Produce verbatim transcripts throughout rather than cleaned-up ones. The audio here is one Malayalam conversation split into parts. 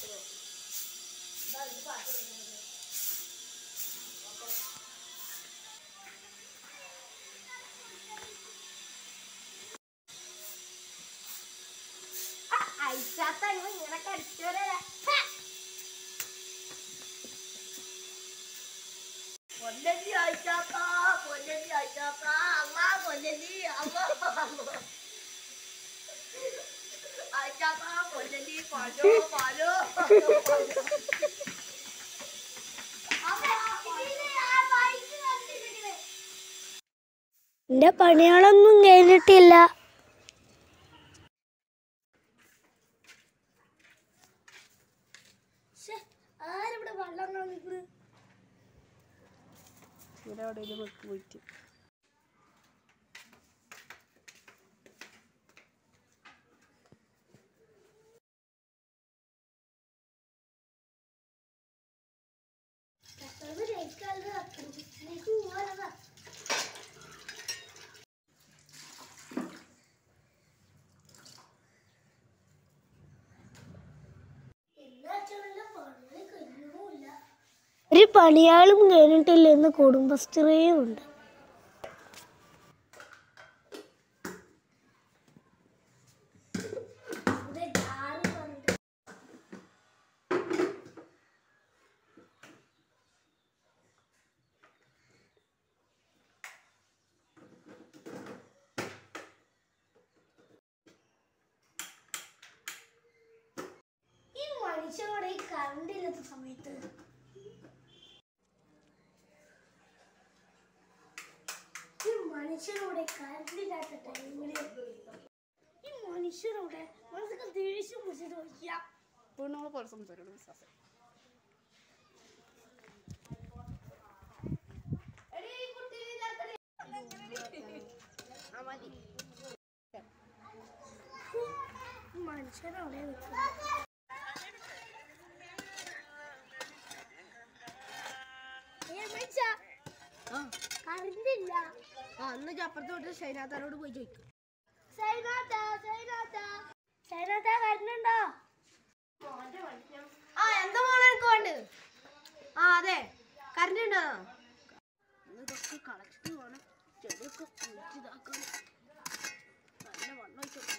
അയച്ചാത്ത ഇങ്ങനെ കടിച്ചോലെ കൊല്ലി അയച്ചാത്ത കൊല്ലി അയച്ചാത്ത അമ്മ കൊല്ലി അമ്മ അയച്ചാത്ത കൊല്ലി പാലോ പാലോ എന്റെ പണികളൊന്നും കഴിഞ്ഞിട്ടില്ല. ആരിവിടെ വെള്ളം കളഞ്ഞിട്ട് പോയിട്ട് ഒരു പണിയാളും കഴിഞ്ഞിട്ടില്ല എന്ന് കുടുംബശ്രീയും ഉണ്ട്. ഈ മനുഷ്യനോട് ഈ കറണ്ട് ഇല്ലാത്ത സമയത്ത് മനുഷ്യനോടെ കറണ്ടില്ലാത്ത ടൈമില് ഈ മനുഷ്യനോടെ മനസ്സൊക്കെ ദേഷ്യം പിടിച്ചിട്ട് വയ്ക്കാം. പെണ്ണുങ്ങളെ പോലെ സംസാരിക്കണം വിശ്വാസം. മനുഷ്യനോടെ കറണ്ടില്ല. അന്ന് അപ്പുറത്തോട്ട് ഷൈനാത്താനോട് പോയി ചോദിക്കും. കറണ്ടുണ്ടോ? ആ എന്താ മോളെ എനിക്ക് വേണ്ടത്? ആ അതെ കറണ്ട് ഉണ്ടോ? ഇതൊക്കെ കളച്ചിട്ട് വേണം ചെടിയൊക്കെ കുഴിച്ചിതാക്കാൻ. നല്ല വണ്ണം വെച്ചോ.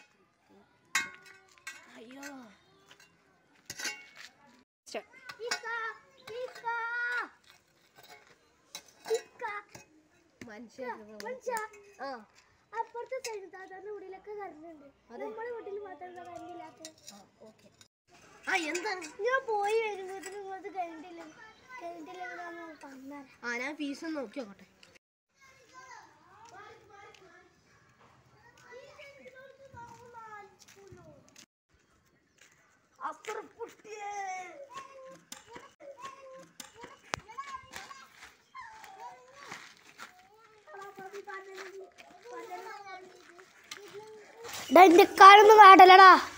അയ്യോ അപ്പുറത്തെ സൈഡ് താത്താന്റെ വീട്ടിലൊക്കെ കറണ്ടുണ്ട്. നമ്മുടെ വീട്ടിൽ മാത്രമല്ല കറണ്ടില്ലാത്ത. ഞാൻ പോയി വരുമ്പോഴത്തേക്കും ഇങ്ങോട്ട് കറണ്ടില്ല കറണ്ടില്ലെന്ന് പറഞ്ഞാൽ ആ ഞാൻ ഫീസ് നോക്കി നോക്കട്ടെ. അപ്പുറം പുട്ടിയേ എന്റെ കാലൊന്നും കാട്ടല്ലടാ.